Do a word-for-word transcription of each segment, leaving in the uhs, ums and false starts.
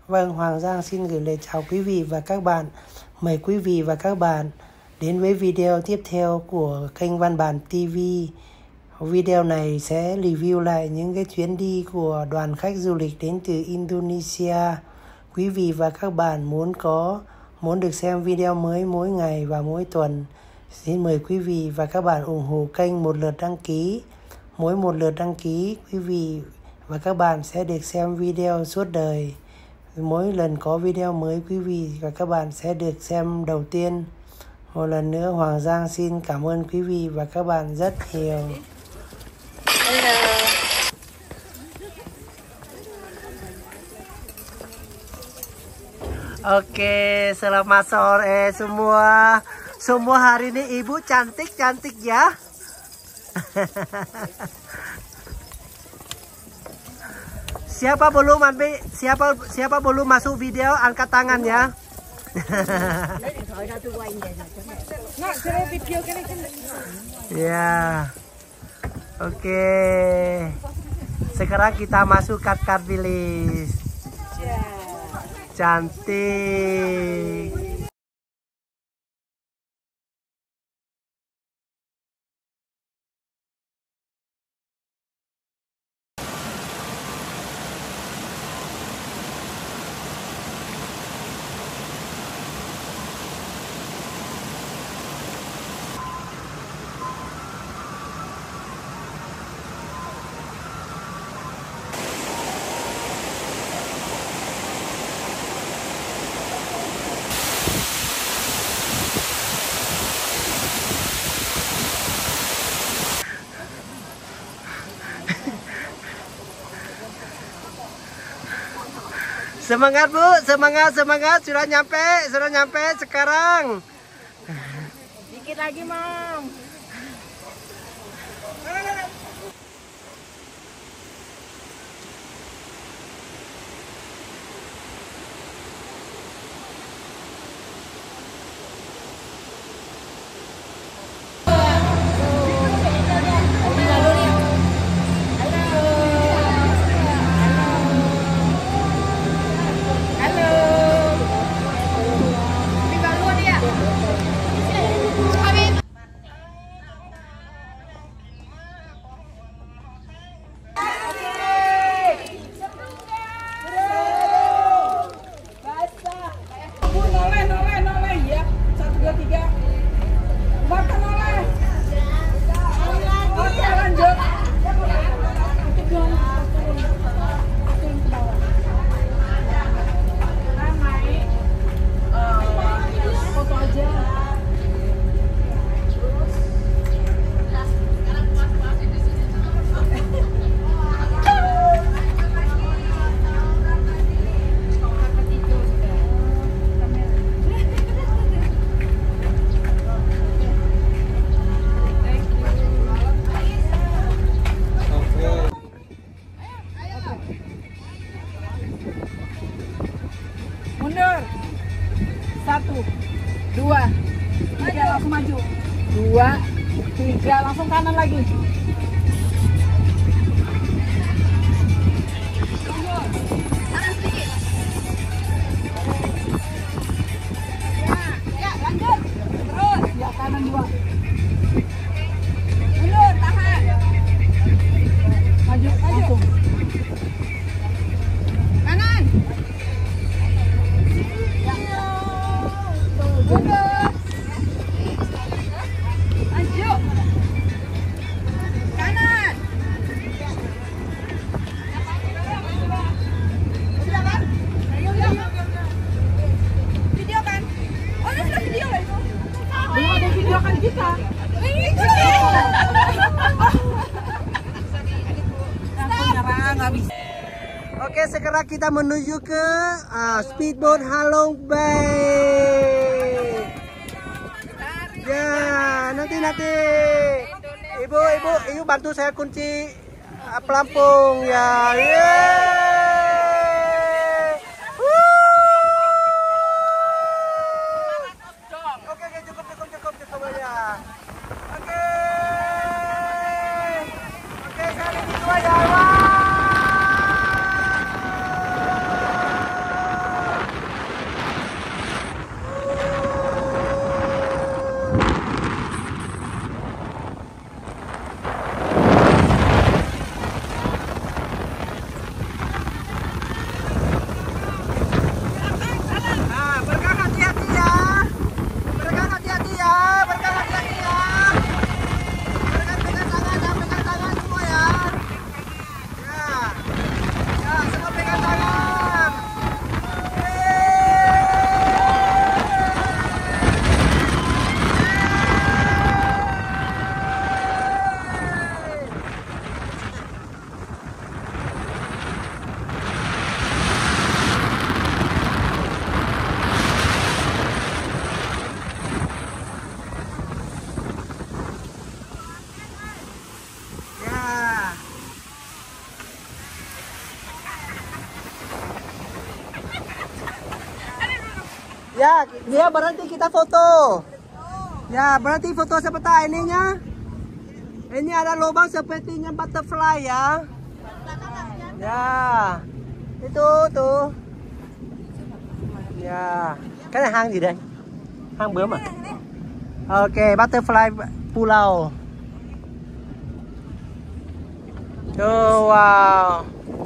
Vâng, Hoàng Giang xin gửi lời chào quý vị và các bạn. Mời quý vị và các bạn đến với video tiếp theo của kênh Văn Bản ti vi. Video này sẽ review lại những cái chuyến đi của đoàn khách du lịch đến từ Indonesia. Quý vị và các bạn muốn có muốn được xem video mới mỗi ngày và mỗi tuần, xin mời quý vị và các bạn ủng hộ kênh một lượt đăng ký. Mỗi một lượt đăng ký, quý vị và các bạn sẽ được xem video suốt đời. Mỗi lần có video mới, quý vị và các bạn sẽ được xem đầu tiên. Một lần nữa, Hoàng Giang xin cảm ơn quý vị và các bạn rất nhiều. Oke, selamat sore semua. Semua hari ini ibu cantik-cantik ya. Siapa belum ambil, siapa siapa belum masuk video angkat tangan ya. Ya. Oke. Sekarang kita masuk cut-cut bilis. Cantik. Semangat Bu, semangat, semangat, sudah nyampe, sudah nyampe sekarang. Dikit lagi, Mam. Mundur. Satu, dua, tiga, langsung maju. Dua, tiga, langsung kanan lagi. Kanan sedikit. Ya, ya, lanjut. Terus. Ya, kanan dua. Mundur, tahan. Maju, maju. Kanan. Mundur. Maju. Kanan. Sudah kan? Video kan? Oh, ini sudah video kan? Belum ada video kan kita? Ini video. Nggak bisa. Oke, sekarang kita menuju ke uh, speedboat Halong Bay. Ya, nanti nanti. Ibu, ibu, ibu bantu saya kunci uh, pelampung ya. Yeay. Wuh. Oke, oke, cukup, cukup, cukup, cukup ya. Oke, oke, kali itu aja. Wah. Ya, dia berhenti kita foto. Ya, berhenti foto seperti ininya. Ini ada lubang sepertinya butterfly ya. Ya, itu tuh. Ya, cái này hang gì đây? Hang bướm à? Ok, butterfly pulau. Oh, wow.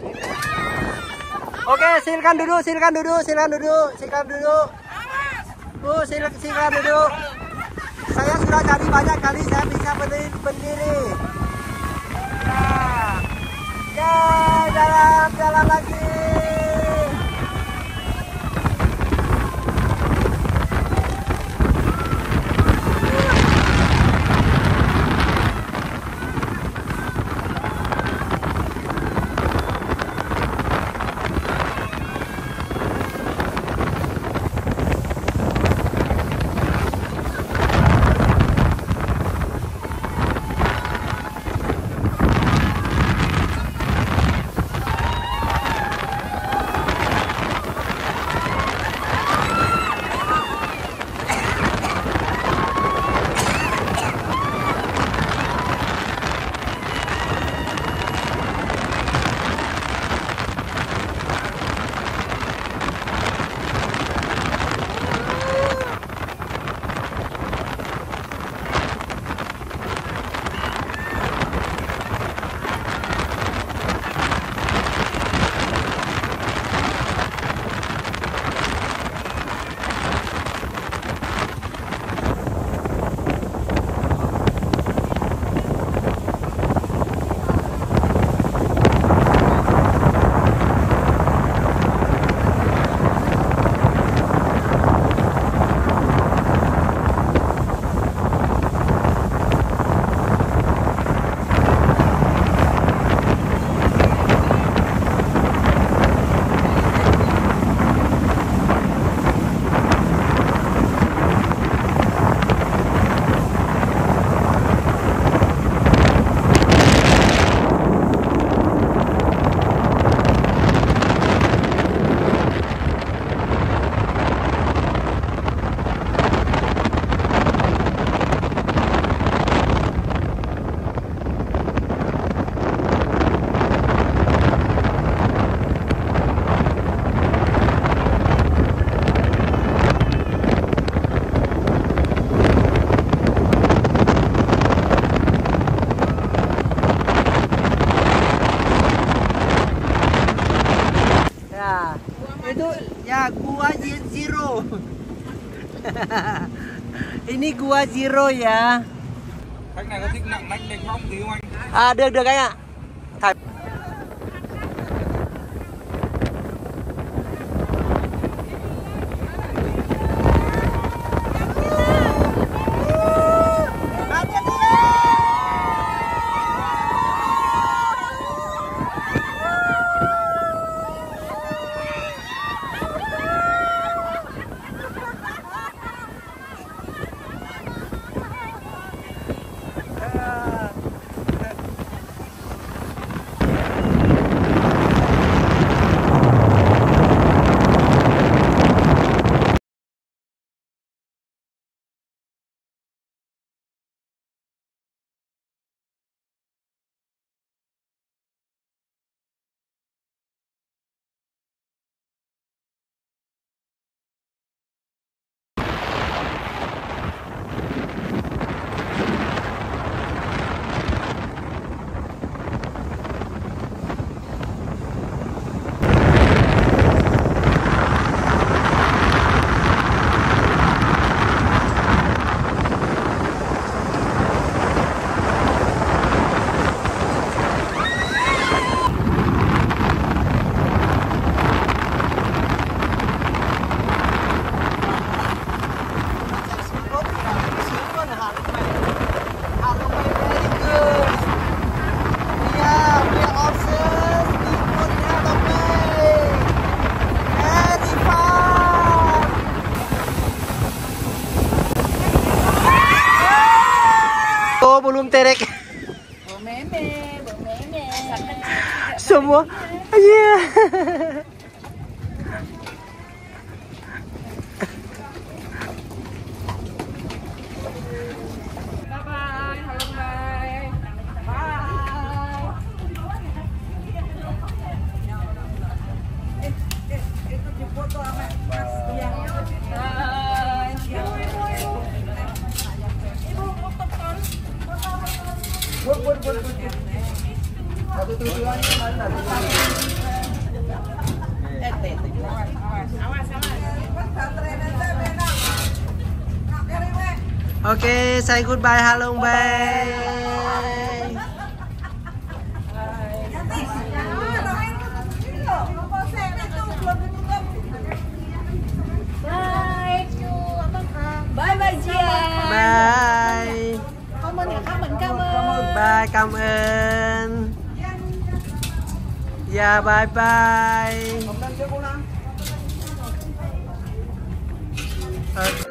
Oke, silakan duduk, silakan duduk, silakan duduk, silakan duduk. Oh, silakan, silakan duduk. Saya sudah cari banyak kali, saya bisa berdiri. berdiri. Ya, ya, jalan, jalan lagi. Itu ya gua zero. Ini gua zero ya. Khách này có thích nặng nách đánh móc tí không anh? À được được anh ạ. Thầy. Oh, belum terek. Meme, meme. Semua. Iya. foto sama Mas. Iya. Ibu, ibu, ibu. Ibu, foto kon. Bun, bun, bun, bun. Satu tujuan mana? Eh, teh, teh. Awas, awas, awas, awas. Oke, say goodbye Halong Bay. Bye bye Gia. Bye. Cảm ơn, cảm ơn, cảm ơn. Bye, cảm ơn. Yeah, bye bye. Hôm nay chưa cô Nam. Ờ,